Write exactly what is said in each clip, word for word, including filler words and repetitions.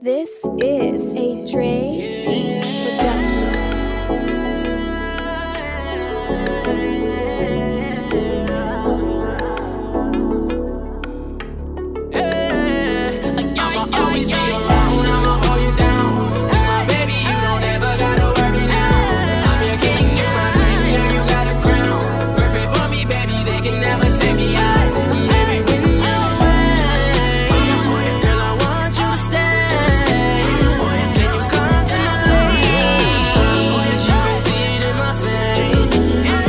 This is a Dre production. I'ma always be around, I'ma hold you down. You my baby, you don't ever gotta worry now. I'm your king, you my queen, girl, you got a crown. Perfect for me, baby, they can never take me out. Baby, when you're away, girl, I want you to stay. Can you come to my place? You can see it in my face.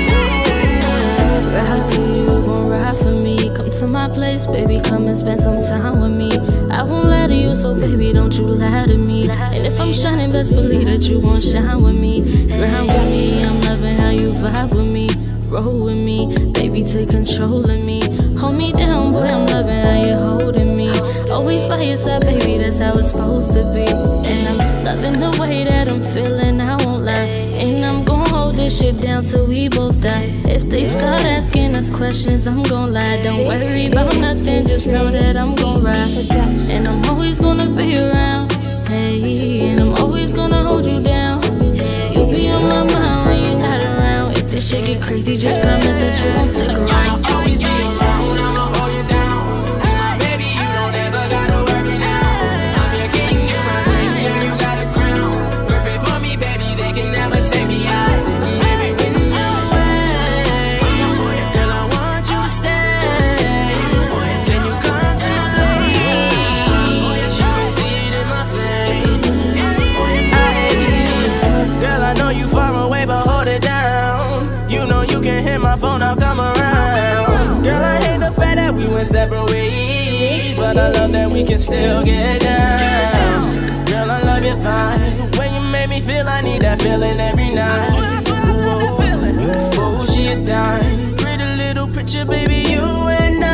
Ride for you, gon' ride for me. Come to my place, baby, come and spend some time with me. I won't lie to you, so baby, don't you lie to me. And if I'm shining, best believe that you won't shine with me. Grind with me, I'm loving how you vibe with me. Roll with me, baby, take control of me. Hold me down, boy, I'm loving how you're holding me. Always by your side, baby, that's how it's supposed to be. And I'm loving the way that I'm feeling, I won't lie. And I'm gon' hold this shit down till we both die. If they start asking us questions, I'm gon' lie. Don't worry about nothing, just know that I'm gon' ride. And I'm always gonna be around, hey. And I'm always gonna hold you down. You'll be on my mind when you're not around. If this shit get crazy, just promise that you won't stick around. I'ma always be around, I'ma hold you down. You my baby, you don't ever gotta worry now. I'm your king, you my queen, girl, you got a crown. Perfect for me, baby, they can never take me out. Baby, when you're away, girl, I want you to stay. Can you come to my place? You can see it in my face. Ay, girl, I know you far away, but hold it down. You know you can hit my phone, I'll come around. Girl, I hate the fact that we went separate ways, but I love that we can still get down. Girl, I love your vibe, the way you make me feel, I need that feeling every night. Whoa, beautiful, she a dime. Pretty little picture, baby, you and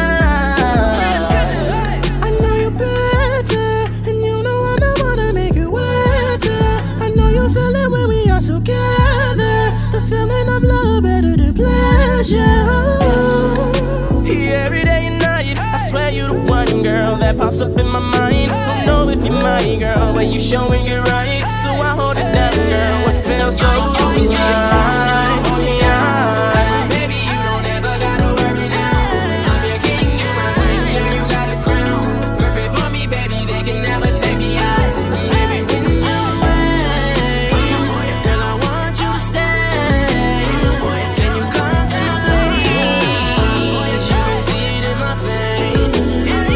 I. I know you're better, and you know I'm the one to make it wetter. I know you feel it when we are together. The feeling of love better than pleasure. Yeah, every day and night, I swear you the one girl that pops up in my mind. Don't know if you're my girl, but you showing it right. So I hold it down, girl, it feels so right. Baby, you don't ever gotta worry now. I'm your king, you my queen, girl, you got a crown. Perfect for me, baby, they can never take me out. Baby, when you're away, girl, I want you to stay. Can you come to my place? You can see it in my face.